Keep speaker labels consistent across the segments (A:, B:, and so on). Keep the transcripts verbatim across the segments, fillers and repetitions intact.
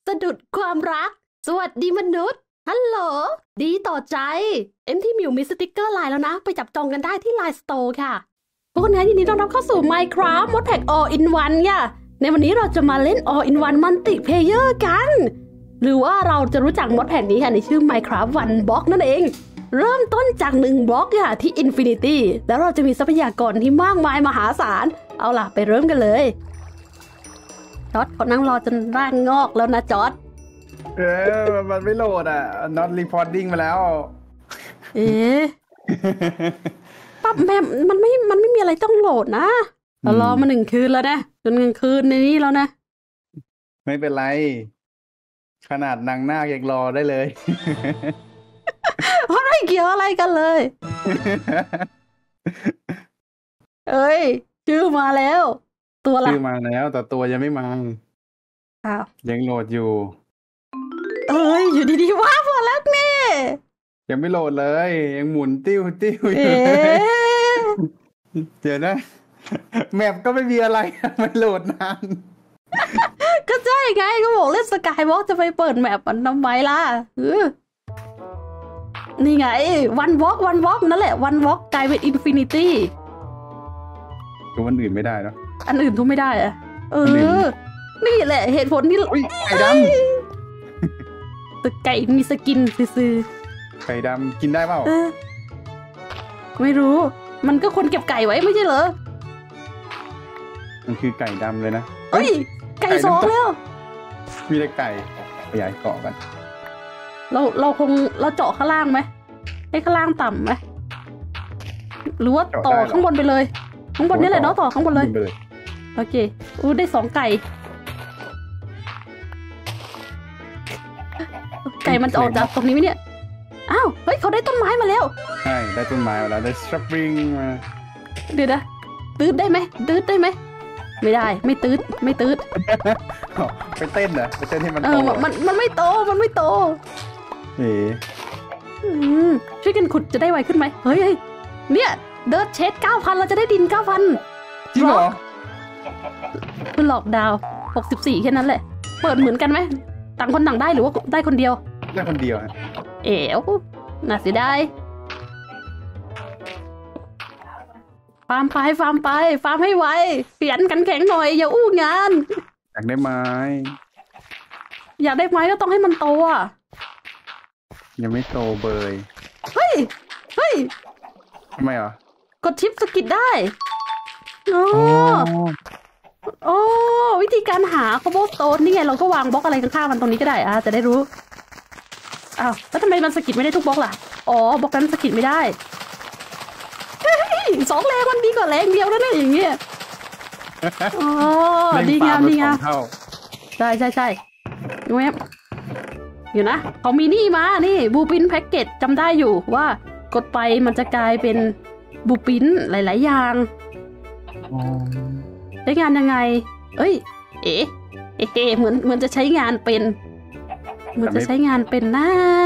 A: สะดุดความรักสวัสดีมนุษย์ฮัลโหลดีต่อใจเอ็มที่มิวมีสติกเกอร์ไลน์แล้วนะไปจับจองกันได้ที่ไลน์สโตร์ค่ะทุกคนคะยินดีต้อนรับเข้าสู่ Minecraft Modpack All in One ค่ะในวันนี้เราจะมาเล่น All in One Multiplayer กันหรือว่าเราจะรู้จัก Modpack นี้ค่ะในชื่อ Minecraft One Block นั่นเองเริ่มต้นจากหนึ่งบล็อกค่ะที่ Infinity แล้วเราจะมีทรัพยากรที่มากมายมหาศาลเอาล่ะไปเริ่มกันเลยจอร์จเขานั่งรอจนร่างงอกแล้วนะจอร์จ
B: เออมันไม่โหลดอ่ะ not reporting มาแล้ว
A: เอ๊ะปั๊บแม่มันไม่มันไม่มีอะไรต้องโหลดนะเรารอมาหนึ่งคืนแล้วนะจนกลางคืนในนี้แล้วนะ
B: ไม่เป็นไรขนาดนางนาคยังรอได้เลย
A: เพราะไม่เกี่ยวอะไรกันเลยเอ้ยชื่อมาแล้วตัวละ
B: ชื่อมาแล้วแต่ตัวยังไม่มา
A: อ้าว
B: ยังโหลดอยู่
A: เอ้ยอยู่ดีๆว้าพอแล้วนี่
B: ยังไม่โหลดเลยยังหมุนติ้วติ้วอยู่เดี๋ยวนะแมปก็ไม่มีอะไรมันโหลดนาน
A: ก็ใช่ไงก็บอกเล่นสกายวอล์กจะไปเปิดแมปมันทำไมล่ะนี่ไงวันวอล์กวันวอล์กนั่นแหละวันวอล์กกลายเป็นอินฟินิตี้
B: ตัวอันอื่นไม่ได้เนาะ
A: อันอื่นทุกไม่ได้อะเออนี่แหละเหตุผลที่
B: ไก่ดำ
A: แต่ไก่มีสกินซื้อ
B: ไก่ดำกินได้เปล่า
A: ไม่รู้มันก็คนเก็บไก่ไว้ไม่ใช่เหรอ
B: มันคือไก่ดำเลยนะ
A: เอ้ยไก่สองแล้ว
B: มีแต่ไก่ขยายเกาะกัน
A: เราเราคงเราเจาะข้างล่างไหมให้ข้างล่างต่ำไหมหรือว่าต่อข้างบนไปเลยข้างบนนี่แหละเนาะต่อข้างบนเลยโอเคอู้ได้สองไก่ไก่มันจะออกจากตรงนี้ไหมเนี่ยอ้าวเฮ้ยเขาได้ต้นไม้มาแล้ว
B: ใช่ได้ต้นไม้มาแล้วได้สปริงมา
A: เดี๋ยวนะตืดได้ไหมตืดได้ไหมไม่ได้ไม่ตืดไม่ตืด
B: ไปเต้นเหรอไปเต้นให้มันโต
A: มันมันไม่โตมันไม่โต
B: เอ๋
A: ช่วยกันขุดจะได้ไวขึ้นไหมเฮ้ยเนี่ยเดิร์ดเชดเก้าพันเราจะได้ดินเก้าพัน
B: จริงเหรอ
A: คุณหลอกดาวหกสิบสี่แค่นั้นแหละเปิดเหมือนกันไหมต่างคนต่างได้หรือว่าได้คนเดียว
B: ได้คนเดียว
A: เอ๋วน่าเสียดายฟาร์มไปฟาร์มไปฟาร์มให้ไวเปลี่ยนกันแข็งหน่อยอย่าอู้งาน
B: อยากได้ไม้
A: อยากได้ไม้ก็ต้องให้มันโตอ่ะ
B: ยังไม่โตเบย
A: เฮ้ยเฮ้ย
B: ทำไมอ่ะ
A: กดชิปสกิดได้โอ้โอ้วิธีการหาคอมโบสโตนนี่ไงเราก็วางบล็อกอะไรข้างๆมันตรงนี้ก็ได้อ่ะจะได้รู้อ้าวแล้วทำไมมันสกิดไม่ได้ทุกบล็อกล่ะอ๋อบล็อกนั้นสกิดไม่ได้สองแรงมันดีกว่าแรงเดียวนั่นเองอย่างเงี้ยอ๋อดีงามดีงามใช่ใช่ใช่ดูไหมอยู่นะเขามีนี่มานี่บูปินแพ็กเกจจำได้อยู่ว่ากดไปมันจะกลายเป็นบูปินหลายๆอย่างใช้งานยังไงเอ้ยเอ๋เอ๋เหมือนเหมือนจะใช้งานเป็นเหมือนจะใช้งานเป็นนะ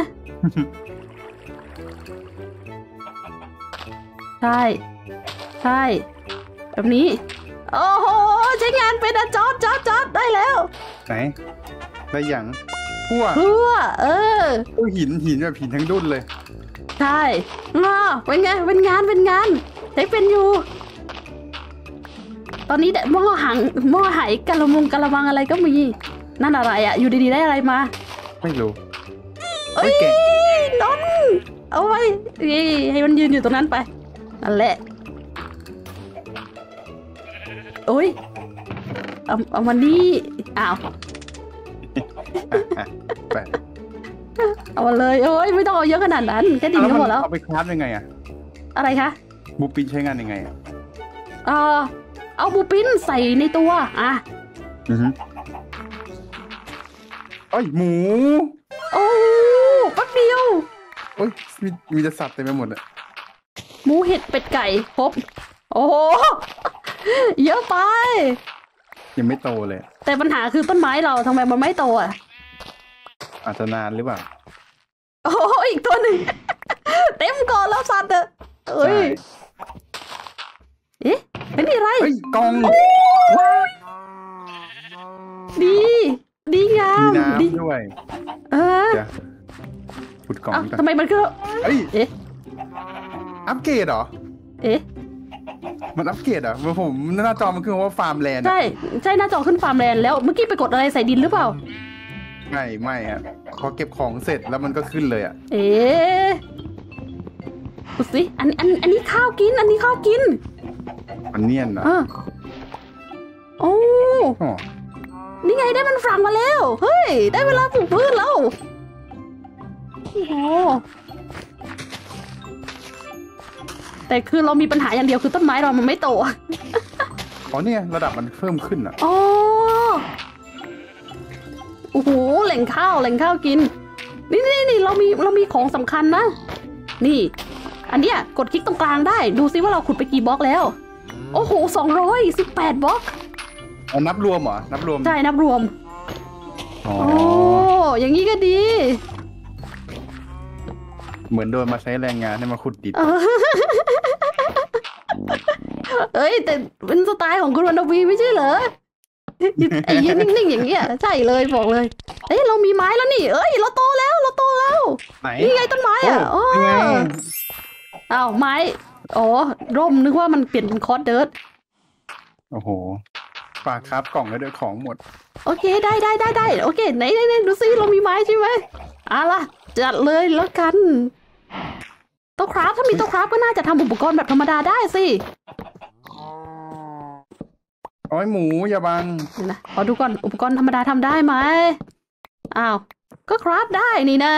A: ใช่ใช่แบบนี้โอ้โหใช้งานเป็นอะจอดจอดจอดได้แล้ว
B: ไหนได้อย่างพั่ว
A: พั่วเออ
B: โอ้หินหินแบบหินทั้งดุนเลย
A: ใช่งอเป็นไงเป็นงานเป็นงานใช้เป็นอยู่ตอนนี้หม้อหังหม้อไหกะละมุงกะละมังอะไรก็มีนั่นอะไรอะอยู่ดีๆได้อะไรมา
B: ไม่รู้
A: เอ้ยนนเอาไว้ให้มันยืนอยู่ตรงนั้นไปนั่นแหละโอ้ยเอาเอามันนี่อ้าวเอามาเลยโอ้ยไม่ต้องเอาเยอะขนาดนั้นแค่ดินก็หมดแล้ว
B: เอาไปคราฟยังไงอะ
A: อะไรคะ
B: บูปินใช้งานยังไงอะ
A: เออเอาบูปินใส่ในตัวอ่ะ
B: อือฮึเอ้ยหมู
A: โอ้แป๊บเดียว
B: โอ้ยมีมีแต่สัตว์เต็มไปหมดเลย
A: หมูเห็ดเป็ดไก่ครบโอ้โหเยอะไป
B: ยังไม่โตเลย
A: แต่ปัญหาคือต้นไม้เราทำไมมันไม่โตอ่ะ
B: อาจจะนานหรือเปล่า
A: โอ้อีกตัวหนึ่งเต็มก่อนแล้วสัตว์เอ้ยเอ๊ะเป็นอะไร
B: เฮ้ยกอง
A: ดีดีงา
B: มี
A: ำดิ
B: น้ำด้วย
A: เออ
B: เดี๋ยวขุดกล่อง
A: เอ้า
B: นี้ก่อน
A: ทำไมมันก็
B: เฮ้ย
A: เอ๊ะ
B: อัปเกรดเหรอ
A: เอ๊ะ
B: มันอัปเกรดเหรอผมหน้าจอมันคือว่าฟาร์มแลนด์
A: ใช่ใช่หน้าจอขึ้นฟาร์มแลนด์แล้วเมื่อกี้ไปกดอะไรใส่ดินหรือเปล่า
B: ไม่ไม่อะพอเก็บของเสร็จแล้วมันก็ขึ้นเลยอะ
A: เอ๊ะดูสิอันอันอันนี้ข้าวกิน อันนี้ข้าวกิน
B: มันเนียนนะ
A: เออโอ้
B: อ๋อ
A: นี่ไงได้มันฝรั่งมาแล้ว เฮ้ย ได้เวลาปลูกพืชแล้ว โอ้โหแต่คือเรามีปัญหาอย่างเดียวคือต้นไม้เรามันไม่โต
B: อ๋อเนี่ยระดับมันเพิ่มขึ้นอะ
A: อ๋อโอ้โหแหล่งข้าวแหล่งข้าวกิน นี่นี่นี่เรามีเรามีของสำคัญนะ นี่ อันเนี้ยกดคลิกตรงกลางได้ ดูซิว่าเราขุดไปกี่บล็อกแล้ว โอ้โหสองร้อยสิบแปดบล็อก
B: เอานับรวมเหรอนับรวม
A: ใช่นับรวม
B: อ๋อ
A: โอ้อย่างนี้ก็ดี
B: เหมือนโดนมาใช้แรงงานให้มาขุดดิน
A: เออเอ้ยแต่เป็นสไตล์ของคุณวรรณวีไม่ใช่เหรอไอ้ยืนนิ่งๆอย่างเงี้ยใช่เลยบอกเลย เอ้ยเรามีไม้แล้วนี่ เอ้ยเราโตแล้วเราโตแล้ว
B: ไหน
A: นี่ไงต้นไม้อ่ะ
B: โอ้
A: โอ้
B: ยังไง
A: อ้าวไม้อ๋อร่มนึกว่ามันเปลี่ยนเป็นคอร์สเดิร์ด
B: โอ้โหฝากครับกล่องแล้วด้วยของหมด
A: โอเคได้ได้ได้ได้โอเคไหนไหนไหนดูซิเรามีไม้ใช่ไหมอ่ะล่ะจัดเลยแล้วกันโต๊ะคราฟถ้ามีโต๊ะคราฟก็น่าจะทำอุปกรณ์แบบธรรมดาได้สิ
B: โอ้ยหมูอย่าบัง
A: เดี๋ยวนะขอดูก่อนอุปกรณ์ธรรมดาทำได้ไหมอ้าวก็คราฟได้นี่นะ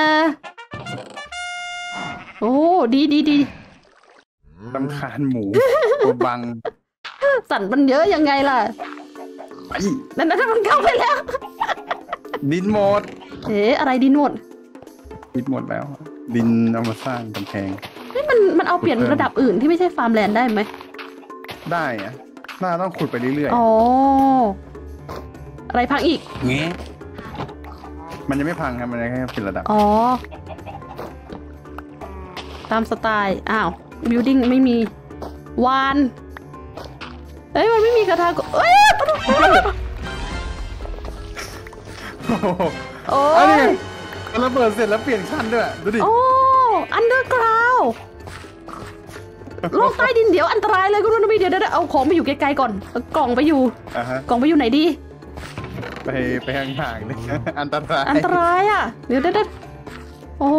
A: โอ้ดีดีดี
B: รำคาญหมูตัวบัง
A: สั่นมันเยอะยังไงล่ะ
B: ไป
A: นั่นนั่นมันเข้าไปแล้ว
B: ดินหมด
A: เอ๊ะอะไรดินหมด
B: ดินหมดแล้ว ดินเอามาสร้างกำแพง
A: นี่มันมันเอาเปลี่ยนระดับอื่นที่ไม่ใช่ฟาร์มแลนด์ได้ไหม
B: ได้อะน่าต้องขุดไปเรื่อย
A: อ๋ออะไรพังอีก
B: ๆเงี้มันยังไม่พังครับมันแค่เป็นระดับ
A: อ๋อ ตามสไตล์ อ้าว บิวดิ้งไม่มี วาน เอ้ย มันไม่มีกระทะก็เอ้ย
B: โอ้โห
A: โอ้
B: อันนี้
A: ย
B: มันระเบิดเสร็จแล้วเปลี่ยนขั้นด้วยดูดิ
A: โอ้ อันเดอร์กราวโลกใต้ดินเดี๋ยวอันตรายเลยคุณนุ่นมีเดี๋ยวเดี๋ยวเอาของไปอยู่ไกลๆก่อนเอากล่องไปอยู่
B: อ่ะฮะ
A: กล่องไปอยู่ไหนดี
B: ไปไปห่างๆเลยอันตราย
A: อันตรายอ่ะ เดี๋ยวเดี๋ยวเดี๋ยวโอ้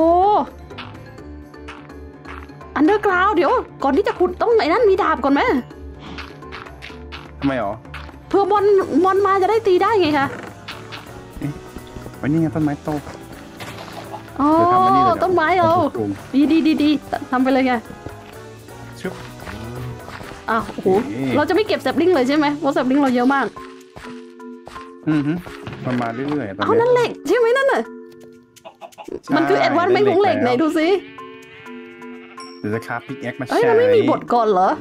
A: อันเดอร์กราวเดี๋ยว ก่อนที่จะขุดต้องไหนนั่นมีดาบก่อนไหม
B: ทำไมหรอ
A: เพื่อมอนมอนมาจะได้ตีได้ไงคะ
B: วันนี้ไงต้นไม้โต
A: อ๋อ
B: เดี๋ยวทำอันนี้เลยเดี๋ยว
A: ต้นไม้เรา
B: ปลูก
A: ดีดีดีดีทำไปเลยไง
B: ชุบ
A: อ้าวโอ้โห
B: โอเค
A: เราจะไม่เก็บแซปลิงเลยใช่ไหมเพราะแซปลิงเราเยอะมาก
B: อือฮึมันมาเรื่อยๆตอน
A: เอา
B: เนี้
A: นั่นเหล็กใช่ไหมนั่นน่ะ
B: ใช่
A: มันคือแอดวานซ์ไม่ของเหล็กไหน
B: แล้ว
A: ดูสิ
B: เดี๋ยวจะคราฟพิกแอ็กมา
A: เอ้ย
B: ใช้
A: มันไม่มีบทก่อนเหรอ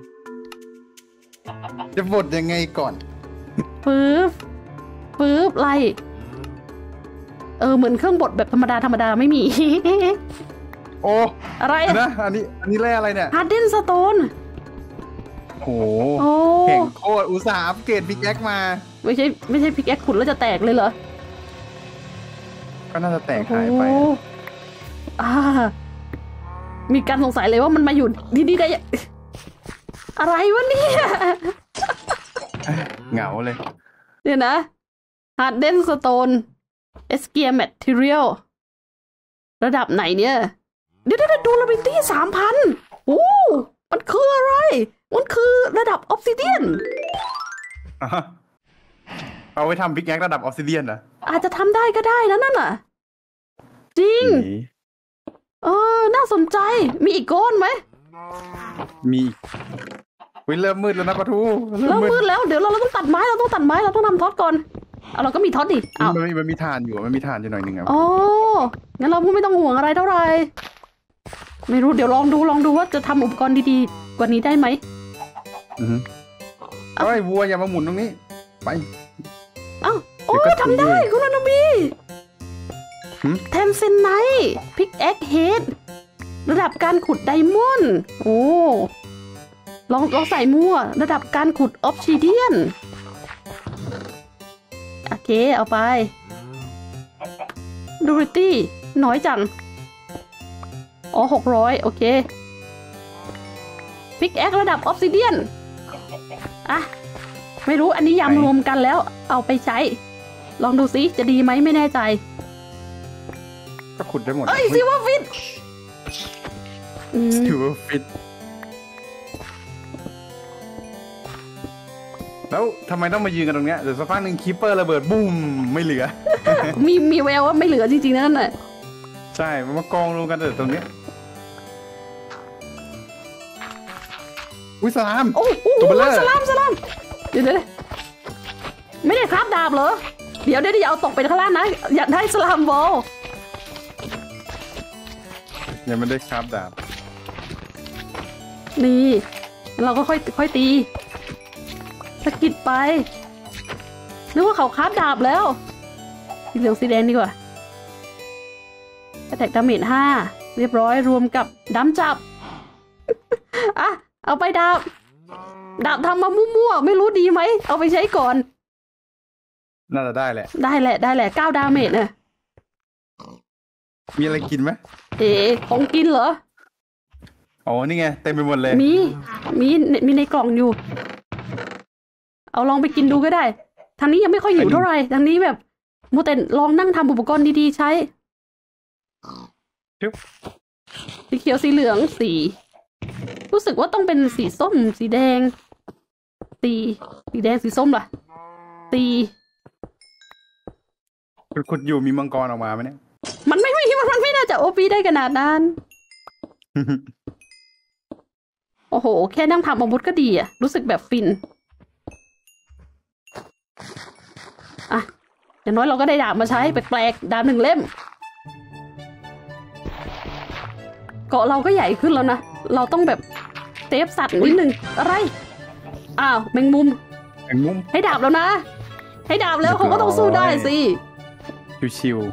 B: จะบทยังไงก่อน
A: ปึ๊บปึ๊บไล่เออเหมือนเครื่องบดแบบธรรมดาธรรมดาไม่มี
B: โอ้
A: อะไรอะ
B: นะอันนี้อันนี้แร่อะไรเนี่ย
A: ฮาร์ดเดนสโตน
B: โห
A: โอ้
B: แข่งโคตรอุตส่าห์อัปเกรดพิกแอ็กมา
A: ไม่ใช่ไม่ใช่พิกแอคขุดแล้วจะแตกเลยเหรอ
B: ก็น่าจะแตกหายไป
A: โอ้โหอ่า มีการสงสัยเลยว่ามันมาอยู่ดีๆได้ยังอะไรวะเนี่ย
B: เหงาเลย
A: เดี๋ยวนะ Harden Stone Eskia Material ระดับไหนเนี่ย เดี๋ยวเดี๋ยวดูระบิตี้สามพันโอ้มันคืออะไร มันคือระดับ Obsidian
B: เอาไว้ทำพิกแอ็กระดับออฟซิเดียนนะ
A: อาจจะทำได้ก็ได้นะนั่นน่ะ จริง เออ น่าสนใจ มีอีกก้อนไหม
B: มีวิเริ่มมืดแล้วนะปะทู
A: เริ่มมืดแล้ว เดี๋ยวเราเราต้องตัดไม้ เราต้องตัดไม้ เราต้องทำท็อตก่อนเอาเราก็มีท็อตดิเอา
B: มันมีมันมีทานอยู่มันมีทานอยู่หน่อยหนึ่งครับ
A: อ๋อ งั้นเราก็ไม่ต้องห่วงอะไรเท่าไหร่ ไม่รู้ เดี๋ยวลองดู ลองดูว่าจะทำอุปกรณ์ดีๆ กว่านี้ได้ไหม
B: อือฮึเอ้ยวัวอย่ามาหมุนตรงนี้ ไป
A: อ้าวโอ้
B: เดี๋ยวก็
A: ทำได้
B: ถูก
A: คุณอนุมี
B: หึ
A: แทมเซนไนท์พิกแอคเฮดระดับการขุดไดมอนด์โอ้ลองลองใส่มั่ว ระดับการขุดออฟซิเดียน โอเค เอาไปดูริตี้น้อยจังอ๋อหกร้อยโอเคพิกแอคระดับออฟซิเดียนอ่ะไม่รู้อันนี้ยำรวมกันแล้วเอาไปใช้ลองดูซิจะดีไหมไม่แน่ใจ
B: ก็ขุดได้หมด
A: เอ้ยซิว่าฟิต
B: ซิว่าฟิตแล้วทำไมต้องมายืนกันตรงเนี้ยเดี๋ยวสักพักหนึ่งคีปเปอร์ระเบิดบูมไม่เหลือ
A: มีมีแววว่าไม่เหลือจริงๆนั่นแหละ
B: ใช่มันมากองรวมกันแต่ตรงเนี้ยอุ้ยสลาม
A: โอ้โหสลามสลามเดี๋ยวเดี๋ยวไม่ได้คราฟดาบเหรอเดี๋ยวเดี๋ยวอย่าเอาตกไปข้างล่างนะอยากได้สลามบอล
B: ยังไม่ได้คราฟดาบ
A: นี่เราก็ค่อยค่อยตีสกิดไปนึกว่าเขาคราฟดาบแล้วสีเหลืองสีแดงดีกว่าแตกดาเมจห้าเรียบร้อยรวมกับดำจับอ่ะเอาไปดาบดาบทำมามั่วๆไม่รู้ดีไหมเอาไปใช้ก่อน
B: น่าจะได้แหละ
A: ได้แหละได้แหละเก้าดาเมจเนี่ย
B: มีอะไรกินไหม
A: เอ๋ของกินเหรอ
B: อ๋อนี่ไงเต็มไปหมดเลย
A: มีมีมีในกล่องอยู่เอาลองไปกินดูก็ได้ทางนี้ยังไม่ค่อยหิวเท่าไหร่ทางนี้แบบมัวแต่ลองนั่งทำอุปกรณ์ดีๆใช้สีเขียวสีเหลืองสีรู้สึกว่าต้องเป็นสีส้มสีแดงสีสีแดงสีส้มล่ะสี
B: คุณคุณอยู่มีมังกรออกมาไหมเนี่ย
A: มันไม่ไม่มันมันไม่น่าจะโอปีได้ขนาดนั้น โอ้โหแค่นั่งทำอาวุธก็ดีอะรู้สึกแบบฟินอ่ะอย่างน้อยเราก็ได้ดาบมาใช้แปลกๆดาบหนึ่งเล่มเกาะเราก็ใหญ่ขึ้นแล้วนะเราต้องแบบเซฟสัตว์นิดหนึ่งอะไรอ้าวแมงมุม
B: แมงมุม
A: ให้ดาบแล้วนะให้ดาบแล้วเขาก็ต้องสู้ได้สิ
B: ชิว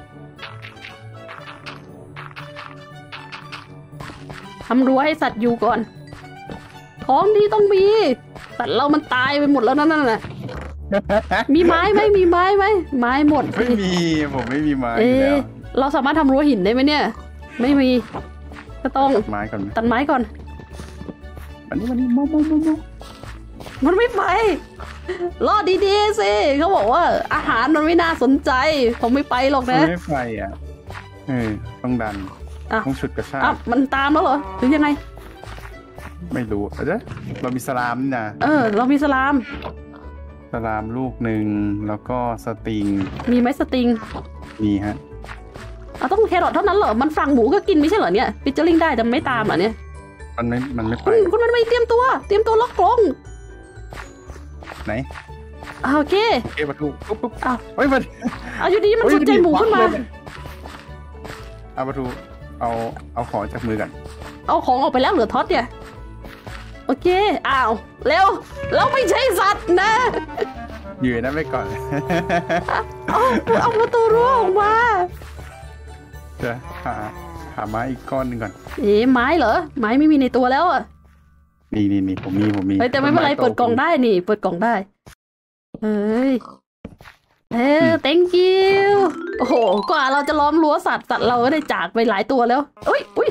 A: ๆทำรั้วให้สัตว์อยู่ก่อนของดีต้องมีสัตว์เรามันตายไปหมดแล้วนั่นน่ะมีไม้ไหมมีไม้ไหมไม้หมด
B: ไม่มีผมไม่มีไม้
A: เออเราสามารถทำรั้วหินได้ไหมเนี่ยไม่มีก็ต้อง
B: ตัดไม้ก่อน
A: ตัดไม้ก่อน
B: อันนี้มันนี่โมโมโมโม
A: มันไม่ไปรอดีๆสิเขาบอกว่าอาหารมันไม่น่าสนใจผมไม่ไปหรอกนะ
B: ไม่ไปอ่ะเออต้องดันต้องฉุดกระชาก
A: มันตามแล้วเหรอหรือยังไง
B: ไม่รู้เดี๋ยวเรามีสลามนะ
A: เออเรามีสลาม
B: สลามลูกหนึ่งแล้วก็สติง
A: มีไหมสติง
B: มีฮะ
A: เอาต้องแครอทเท่านั้นเหรอมันฝั่งหมูก็กินไม่ใช่เหรอเนี่ยฟิชเจอริงได้แต่ไม่ตามอ่ะเนี่ย
B: มันไม่มันไม่ไป
A: คุณมันไม่เตรียมตัวเตรียมตัวล็อกกรง
B: ไหน
A: โอเค
B: โอเคประตูปุ๊บปุ๊บ
A: อ้าว
B: เฮ้ยมัน
A: เอาอยู่ดีมันสนใจหมูขึ้นมา
B: เอาประตูเอาเอาของจากมือกัน
A: เอาของออกไปแล้วเหลือท็อตเนี่ยโอเคอ้าวเร็วเราไม่ใช่สัตว์นะ
B: อยู่นั่นไปก่อน
A: เอาเอาประตูรั้วออกมา
B: จะหาหาไม้อีกก้อนหนึ่งก่อน
A: เอ๊ะไม้เหรอไม้ไม่มีในตัวแล้วอ่ะ
B: นี่นี่นี่ผมมีผมมี
A: แต่ไม่เป็นไรเปิดกล่องได้นี่เปิดกล่องได้เฮ้ยเฮ้ย thank you โอ้โหกว่าเราจะล้อมรั้วสัตว์สัตว์เราก็ได้จากไปหลายตัวแล้วอุ้ยอุ้ย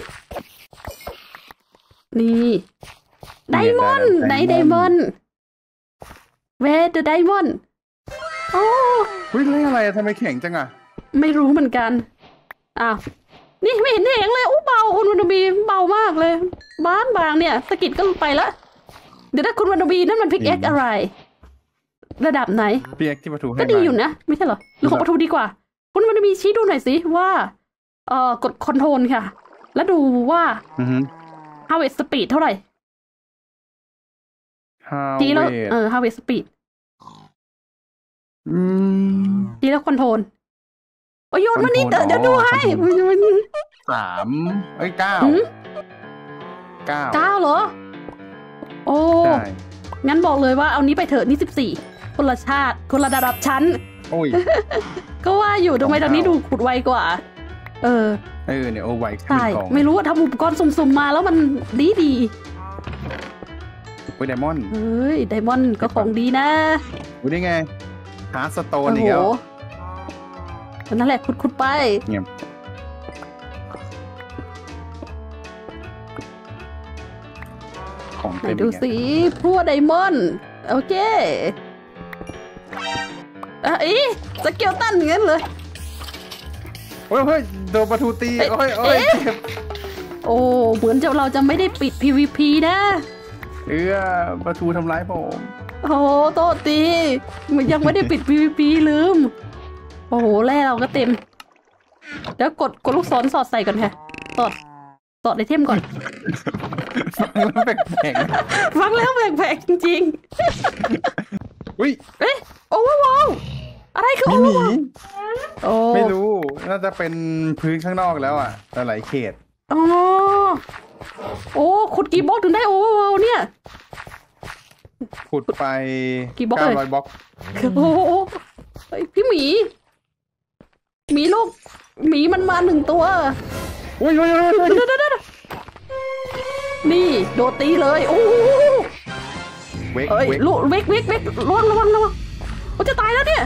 A: นี่ไดมอนด์ไหนไดมอนด์เวเดอร์ไดมอนด์โอ้
B: เฮ้ยเรื่องอะไรทำไมแข็งจังอ่ะ
A: ไม่รู้เหมือนกันอ้าวนี่ไม่เห็นแข็งเลยอู้เบาคุณวันนบีเบามากเลยบ้านบางเนี่ยสกิดก็ไปแล้วเดี๋ยวนะคุณวันนบีนั่นมันพิกเอ็กอะไรระดับไหน
B: พิกเอ็กที่ประตู
A: ก็ดีอยู่นะไม่ใช่เหรอหรือของประตูดีกว่าคุณวันนบีชี้ดูหน่อยสิว่าเอ่อกดคอนโทรลค่ะแล้วดูว่าฮาวเวสสปีดเท่าไหร่ทีแล้วเออฮาวเวสสปีดทีแล้วคอนโทรลโอ้ยโยนมานี่เดี๋ยวดูให้
B: สามเอ้ยเก้าเก้า
A: เก้าเหรอโอ้งั้นบอกเลยว่าเอานี้ไปเถอะนี่สิบสี่คนละชาติคนละระดับชั้น
B: โอ้ย
A: ก็ว่าอยู่ทำไมตอนนี้ดูขุดไวกว่าเออ
B: เออเนี่ยโอ้ไว
A: ใช่ไม่รู้ว่าทำอุปกรณ์สุ่มๆมาแล้วมันดีดี
B: โอ้ยไดมอนด์
A: เฮ้ยไดมอนด์ก็ของดีนะ
B: ดูได้ไงฮาร์ดสโตนอีกแล้ว
A: นั่นแหละขุดๆไป
B: เงียบของ
A: ไหน
B: เต็ม
A: ดู
B: อีก
A: สิพลั่วไดมอนด์โอเคอ่ะอีสเกลตันงั้นเลย
B: โอ้ยเฮ้ยโดนประตูตีโอ้ยโอ้ยเจ็บ
A: โอ้เหมือนจะเราจะไม่ได้ปิด พี วี พี นะ
B: เออประตูทำร้ายผม
A: โอ้โตตีมันยังไม่ได้ปิด พี วี พี ลืมโอ้โหแร่เราก็เต็มเดี๋ยวกดกดลูกศรสอดใส่ก่อนค่ะสอดสอดไอเทมก่อน
B: ฟังแล้วแปลกๆ
A: ฟังแล้วแปลกๆจริงๆ
B: อุ้ย
A: เอ๊ะโอ้ว้าวอะไรคือ
B: มี
A: โอ้
B: หมี
A: ว้าวโอ้
B: ไม่รู้น่าจะเป็นพื้นข้างนอกแล้วอ่ะหลายเขต
A: อ๋อโอ้ขุดกี่บล็อกถึงได้โอ้ว้าวเนี่ย
B: ขุดไป
A: กี่บล็อก
B: เก้า
A: เลย
B: ร้อยบล็อก
A: โอ้เฮ้ยพี่หมีหมีลูกหมีมันมาหนึ่งตัว
B: อุ้ยอุ้ยอุ้ย
A: เดี๋ยวเดี๋ยวเดี๋ยวนี่โดดตีเลยโอ้
B: เวก
A: เอ้ย
B: เวก
A: ลูกเวกเวกเวกระวังระวังระวังมันจะตายแล้วเนี่ย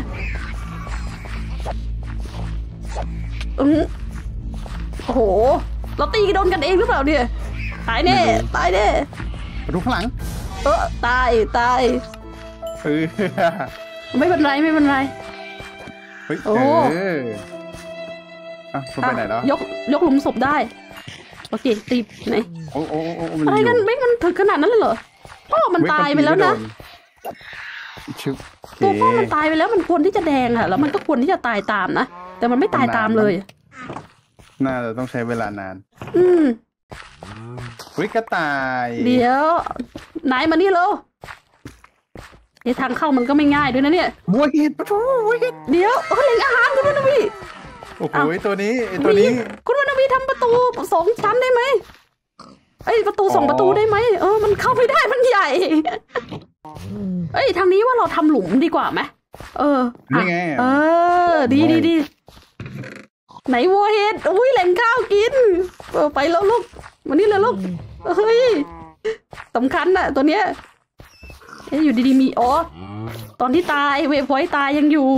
A: อือโอ้โหเราตีโดนกันเองหรือเปล่าเนี่ยตายแน่ตายแน่
B: มาดูข้างหลัง
A: เออตายตาย
B: เออ
A: ไม่เป็นไรไม่เป็นไร
B: เฮ้ย
A: โอ้
B: เอออ่ะคุณไปไหนแล้ว
A: ยกยกหลุมศพได้โอเคตีไหน
B: โอ้โอ้โอ้โอ้มัน
A: อะไรกัน
B: อยู่
A: เมฆมันถึงขนาดนั้นเลยเหรอพ่อมัน
B: เวก
A: ตายไปแล้วนะ
B: ชึบ
A: ตัวพ่อ
B: โอ
A: มัน
B: เค
A: ตายไปแล้วมันควรที่จะแดงอะแล้วมันก็ควรที่จะตายตามนะแต่มันไม่ตายตามเลย
B: น่าจะต้องใช้เวลานาน
A: อืม
B: เฮ้ยกระต่าย
A: เดี๋ยวนายมานี่เร็วไอ้ทางเข้ามันก็ไม่ง่ายด้วยนะเนี่ย
B: บัวเห็ดปะทูบัวเห็ด
A: เดี๋ยวเฮ้ยเล็งอาหารคุณวรรณวี
B: โอ้โหตัวนี้ไอ้ตัวนี้
A: คุณวรรณวีทำประตูสองชั้นได้ไหมไอ้ประตูสองประตูได้ไหมเออมันเข้าไม่ได้มันใหญ่เอ้ยทางนี้ว่าเราทำหลุมดีกว่าไหมเออ
B: นี่ไง
A: เออดีดีดีไหนวัวเห็ดอุ้ยแหล่งข้าวกินเออไปแล้วลูกมานี่เลยลูกเฮ้ยสำคัญน่ะตัวเนี้ยเอ้ยอยู่ดีๆมีอ๋อตอนที่ตายเวฟพอยต์ตายยังอยู่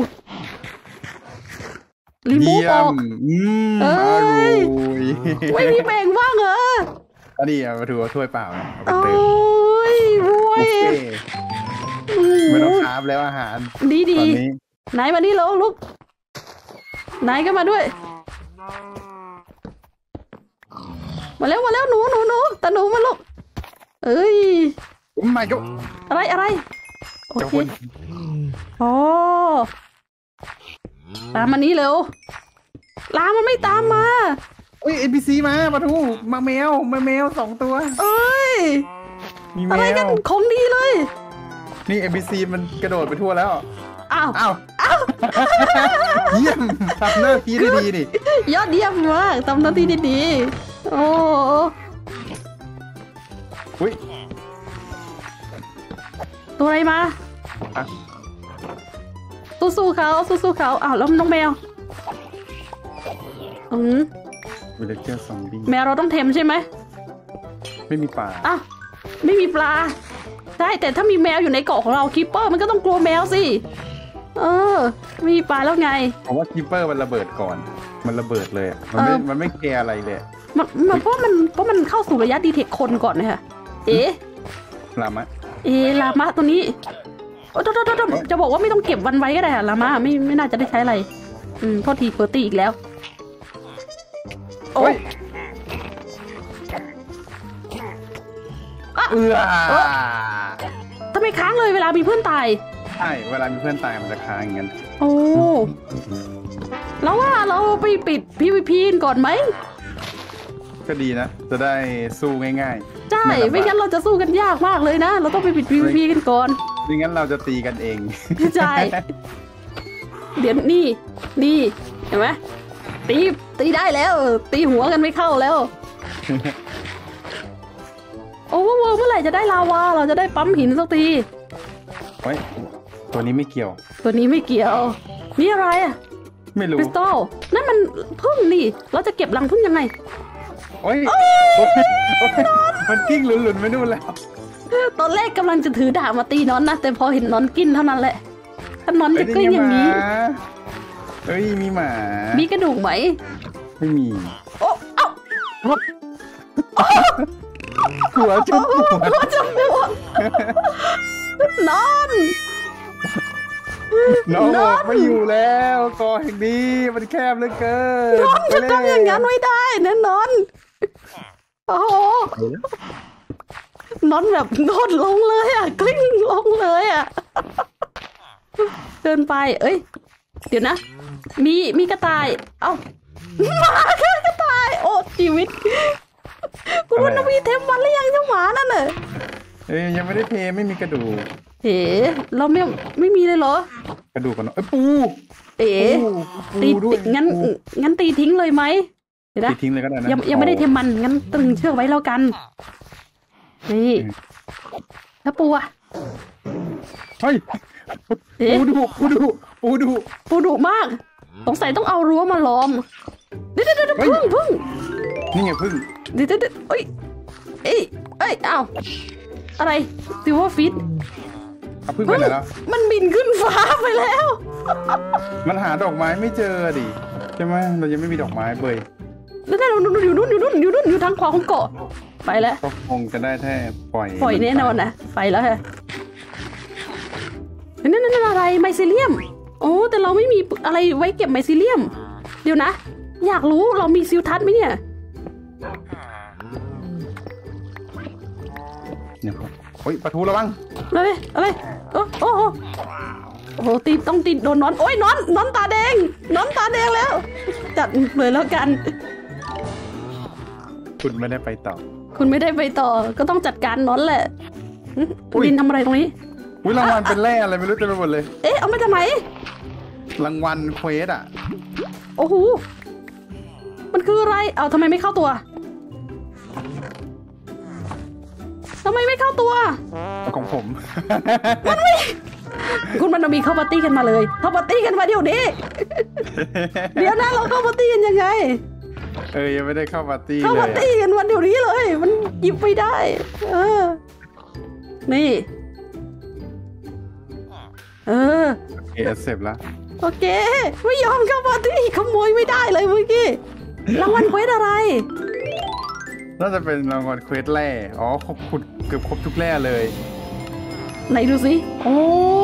A: รีมูฟ
B: เยี่ย
A: ออก
B: มอืม
A: เอ้
B: อย ร่อย
A: ไม่มีแบ่งว่างเหรอ
B: อันนี้เอามาถือว่าถ้วยเปล่านะเอา
A: โอ้
B: ไปเติม
A: ยรวย
B: บุฟเฟ่ต์ไม่ต้องคราฟแล้วอาหาร
A: ดี
B: ต
A: ดี
B: อนนี้
A: ไหนมานี่แล้วลูกไหนก็มาด้วยมาแล้วมาแล้วหนูหนูหนูตาหนูมาลูกเอ้ย
B: ไม่ก็
A: อะไรอะไรโอ
B: เจ้า
A: เค
B: คุณ
A: โอ้ตามมานี้เร็วลามันไม่ตามมา
B: เอ้ยเอ็นพีซีมาปะทูมาแมวมาแมวสองตัว
A: เอ้ย
B: มีแม
A: อะไรกัน
B: ว
A: ของดีเลย
B: นี่เอ็นพีซีมันกระโดดไปทั่วแล้ว
A: อ้าว
B: อ้าวเยี่ยมทำหน้าที่ได้ดีนี่
A: ยอดเยี่ยมมากทำหน้าที่ได้ดีโอ้
B: อุ้ย
A: ตัวอะไรมา
B: อ่ะ
A: สู้ๆเขาสู้ๆเขาอ้าวแล้วน้องแมวอืม
B: วิลเลจเจอร์ซอมบี้
A: แมวเราต้องเทมใช่ไหม
B: ไม่มีป่า
A: อ้าวไม่มีปลาใช่แต่ถ้ามีแมวอยู่ในเกาะของเราคีปเปอร์มันก็ต้องกลัวแมวสิเออไม่มีปลาแล้วไง
B: ผมว่าคีเปอร์มันระเบิดก่อน มันระเบิดเลยอะมันไม่
A: เออ
B: มันไม่แคร์อะไรเลย
A: มันมันเพราะมันเพราะมันเข้าสู่ระยะดีเทคคนก่อนนะคะเอ๊ะ
B: ลามะ
A: เอ๊ะลามะตัวนี้โอ้โทษโทษโทษจะบอกว่าไม่ต้องเก็บวันไว้ก็ได้อะลามะไม่ไม่น่าจะได้ใช้อะไรอืมโทษทีเปิดตีอีกแล้วโอ้
B: โอ้
A: ย
B: ยเอื้อ
A: ทำไมค้างเลยเวลามีเพื่อนตาย
B: ใช่เวลามีเพื่อนตายมันจะค้างอย่างนั้น
A: โอ้แล้วว่าเราไปปิด พี วี พี ก่อนไหม
B: ก็ดีนะ จะได้สู้ง่ายๆ
A: ใช่ไม่งั้นเราจะสู้กันยากมากเลยนะ เราต้องไปปิด พี วี พี กันก่อน
B: ไม่งั้นเราจะตีกันเอง
A: ใช่ เดี๋ยวนี่นี่เห็นไหมตีตีได้แล้ว ตีหัวกันไม่เข้าแล้ว โอ้โหเมื่อไหร่จะได้ลาวาเราจะได้ปั๊มหินสักที
B: เฮ้ยตัวนี้ไม่เกี่ยว
A: ตัวนี้ไม่เกี่ยวนี่อะไรอะ
B: ไม่รู้
A: คริสตัลนั่นมันพึ่งนี่เราจะเก็บรังพึ่งยังไง
B: โอ้ยโอ้ยโอ้ยมันกิ้งหลุนๆไม่นู่นแล้ว
A: ตอนแรกกำลังจะถือดาบมาตีนอนนะแต่พอเห็นนอนกินเท่านั้นแหละถ้านอนจะกลิ้งอย่างนี้
B: นเอ้ยมีหมา
A: มีกระดูกไหม
B: ไม่มี
A: โอ้เอ้า
B: หัวจุ๊บหัว
A: หัวจะปวดนอน
B: น้องบอกไม่อยู่แล้วกอแห่งนี้มันแคบเหลือเกิน
A: นอนจะทำอย่างนั้นไม่ได้นะนอนโอ้โหนอนแบบนอนลงเลยอ่ะกลิ้งลงเลยอ่ะเดินไปเอ้ยเดี๋ยวนะมีมีกระต่ายเอ้าหมาค่ะกระต่ายโอ้ชีวิตคุณวันนวีเทมวันหรือยังเจ้าหมานั่นน่ะ
B: เอ้ยยังไม่ได้เทไม่มีกระดูก
A: เอ๋เราไม่ไม่มีเลยเหรอก
B: ระดูกกันเนาะเอ้ยปู
A: เอ๋
B: ปู
A: ตี
B: ด้วย
A: งั้น
B: ปู
A: งั้นตีทิ้งเลยไหมเดี๋ยว
B: ตี
A: นะ
B: ทิ้งเลยก็ได้นะ
A: ยังยังไม่ได้เทมมันงั้นตึงเชือกไว้แล้วกันนี่แล้วปูอะ
B: เฮ้ย
A: เอ๊ะ
B: ปูดุปูดุปูดุ
A: ปูดุมากสงสัยต้องเอารั้วมาล้อมเดี๋ยวเดี๋ยวเดี๋ยวพึ่งพึ่ง
B: นี่ไงพึ่ง
A: เดี๋ยวเดี๋ยวเดี๋ยวเอ้ยเอ้ยเอ้ยอ้าวอะไรซิลเวอร์ฟิต
B: เอาพึ่งไปไหนแล้ว
A: มันบินขึ้นฟ้าไปแล้ว
B: มันหาดอกไม้ไม่เจอดิใช่ไหมเรายังไม่มีดอกไม้เบย
A: แล้วนั่นอยู่นู่นอยู่นู่นอยู่นู่นอยู่นู่นอยู่ทางขวาของเกาะไปแล้ว
B: ก็คงจะได้แค่ปล่อย
A: ปล่อยแน่นอนนะไปแล้วฮะนั่นนั่นอะไรไมซิเลียมโอ้แต่เราไม่มีอะไรไว้เก็บไมซิเลียมเดี๋ยวนะอยากรู้เรามีซิลทัศน์ไหมเนี่ย
B: เนี่ยครับโอ้ยปลาทูระวัง
A: อะไรอะไรโอ้โอ้โอ้โหตีต้องตีโดนนอนโอ้ยนอนนอนตาแดงนอนตาแดงแล้วจัดเลยแล้วกัน
B: คุณไม่ได้ไปต่อ
A: คุณไม่ได้ไปต่อก็ต้องจัดการนอนแหละ
B: อุ๊ย
A: บินทำอะไรตรงนี้
B: อุ้ยรางวัลเป็นแร่อะไรไม่รู้เต็มไปหมดเลย
A: เอ๊ะเอามาจากไหน
B: รางวัลเควสอ่ะ
A: โอ้โหมันคืออะไรเอาทำไมไม่เข้าตัวทำไมไม่เข้าตัว
B: ของผม
A: คุณมันมีเข้าปาร์ตี้กันมาเลยเข้าปาร์ตี้กันมาเดี๋ยวนี้ เดี๋ยวนะเราเข้าปาร์ตี้กันยังไง
B: เออยังไม่ได้เข้าปาร์ตี้
A: เข้า
B: เล
A: ปาย ร์ตี้กันวันเดี๋ยวนี้เลย มันหยิบไม่ได้ เออ นี่ เออ
B: โอเคเสร็จแล้ว
A: โอเค ไม่ยอมเข้าปาร์ตี้ขโมยไม่ได้เลยเมื่อกี้รางวัลเควสอะไร
B: น่าจะเป็นรางวัลเควสแร่อ๋อครบขุดเกือบครบทุกแร่เลย
A: ไหนดูสิ โอ้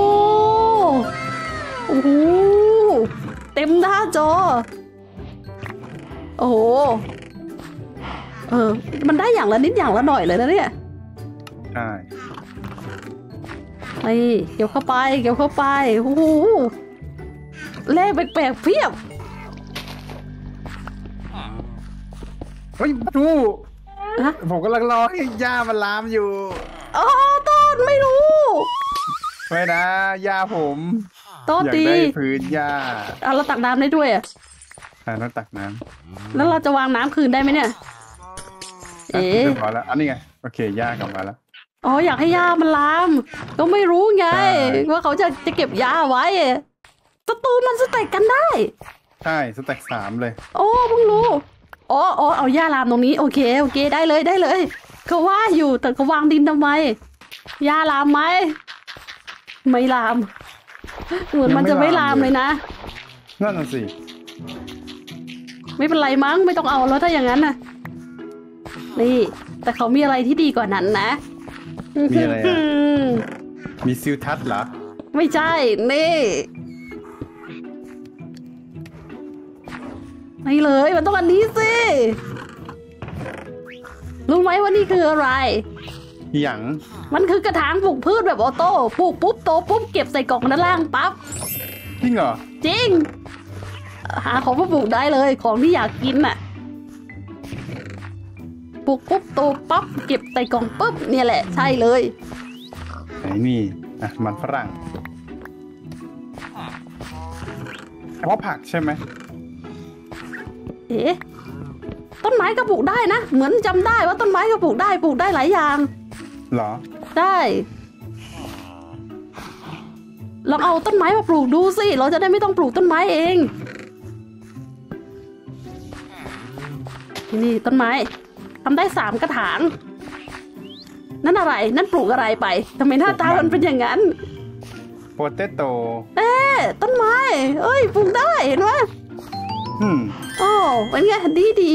A: โอ้โหเต็มหน้าจอ โอ้โห เออ มันได้อย่างละนิดอย่างละหน่อยเลยนะเนี่ย
B: ใช่
A: ไอ้เกี่ยวเข้าไป เกี่ยวเข้าไป โอ้โหเลขแปลกๆเพียบ
B: เฮ้ยปลาทู
A: ฮะ
B: ผมกำลังรอให้หญ้ามันลามอยู่
A: อ๋อต้นไม่รู้
B: ไม่นะหญ้าผม
A: ต้น
B: อยาก
A: ดี
B: ได้พื้นหญ้า
A: เอาเราตักน้ำได้ด้วยอ่ะ
B: อ่าต้องตักน้
A: แล้วเราจะวางน้ำคืนได้ไหมเนี่ย
B: ำ
A: เอ๊ะ
B: เรียบร้อยแล้วอันนี้ไงโอเคหญ้ากลับมาแล้ว
A: อ๋ออยากให้ยามันลาม ก็ไม่รู้ไง
B: ใช่
A: ว่าเขาจะจะเก็บยาไว้ศัตรูมันสเต็กกันได้
B: ใช่สแต็กสามเลย
A: โอ้เพิ่งรู้อ๋ออ๋อเอายาลามตรงนี้โอเคโอเคได้เลยได้เลยเขาว่าอยู่แต่เขาวางดินทำไมยาลามไหมไม่ลามเหมือนมันจะไม่ลามเลยนะ
B: นั่นน่ะสิ
A: ไม่เป็นไรมั้งไม่ต้องเอาแล้วถ้าอย่างนั้นนะนี่แต่เขามีอะไรที่ดีกว่านั้นนะ
B: มีอะไรอ่ะมีซิลทัศน์เหรอ
A: ไม่ใช่นี่ไม่เลยมันต้องอันนี้สิรู้ไหมว่านี่คืออะไร
B: หยัง
A: มันคือกระถางปลูกพืชแบบออโต้ปลูกปุ๊บโตปุ๊บเก็บใส่กล่องด้านล่างปั๊บ
B: จริงเหรอ
A: จริงหาของมาปลูกได้เลยของที่อยากกินน่ะปลูกปุ๊บโตปั๊บเก็บใส่กล่องปุ๊บเนี่ยแหละใช่เลย
B: ไหนนี่อ่ะมันฝรั่งเฉพาะผักใช่ไหม
A: เอ๊ะต้นไม้ก็ปลูกได้นะเหมือนจำได้ว่าต้นไม้ก็ปลูกได้ปลูกได้หลายอย่าง
B: เหรอ
A: ได้ลองเอาต้นไม้มาปลูกดูสิเราจะได้ไม่ต้องปลูกต้นไม้เองนี่ต้นไม้ทำได้สามกระถางนั่นอะไรนั่นปลูกอะไรไปทำไมหน้าตามันเป็นอย่างนั้น
B: โปเตโต
A: เอ๊ะต้นไม้เอ้ยปลูกได้เห็นไหม
B: อืม
A: โอ้เป็นไงดีดี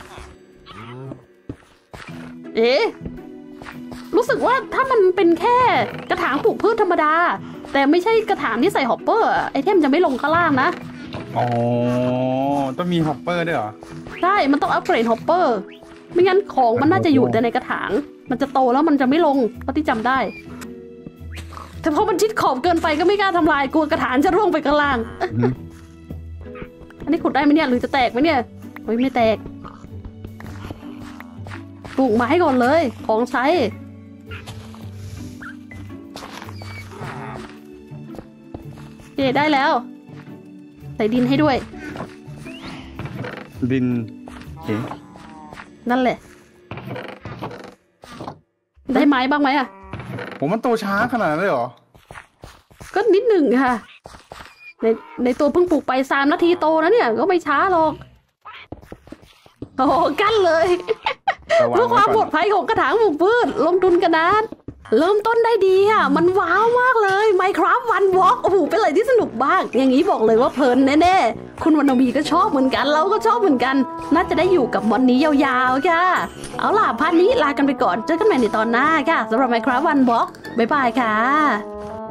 A: เอ๊ะรู้สึกว่าถ้ามันเป็นแค่กระถางปลูกพืชธรรมดาแต่ไม่ใช่กระถางที่ใส่ฮอปเปอร์ไอเทมจะไม่ลงข้างล่างนะ
B: อ๋อต้องมีฮอปเปอร์ด้วยเหรอ
A: ใช่มันต้องอัปเกรดฮอปเปอร์ไม่งั้นของมันน่าจะอยู่แต่ในกระถางมันจะโตแล้วมันจะไม่ลงเพราะที่จำได้แต่พอมันชิดขอบเกินไปก็ไม่กล้าทำลายกลัวกระถางจะร่วงไปข้างล่าง อันนี้ขุดได้ไหมเนี่ยหรือจะแตกไหมเนี่ยโอ้ยไม่แตกปลูกไม้ก่อนเลยของใช้โอเคได้แล้วใส่ดินให้ด้วย
B: ดินเอ๊ะ
A: นั่นแหละได้ไม้บ้างไหมอะ
B: ผมมันโตช้าขนาดนั้นเลยเหรอ
A: ก็นิดหนึ่งค่ะในในตัวเพิ่งปลูกไปสามนาทีโตนะเนี่ยก็ไม่ช้าหรอกโอ้โหกั้นเลย
B: ระวัง
A: เพื่อความปล
B: ไว้
A: อ
B: ก่
A: ด
B: อน
A: ภัยของกระถางปลูกพืชลงทุนกันนะเริ่มต้นได้ดีอ่ะมันว้าวมากเลย Minecraft One Walk โอ้โหเป็นอะไรที่สนุกมากอย่างนี้บอกเลยว่าเพลินแน่ๆคุณวรรณวีก็ชอบเหมือนกันเราก็ชอบเหมือนกันน่าจะได้อยู่กับมอนนี้ยาวๆค่ะเอาล่ะพาร์ทนี้ลากันไปก่อนเจอกันใหม่ในตอนหน้าค่ะสำหรับ Minecraft One Walk บ๊ายบายค่ะ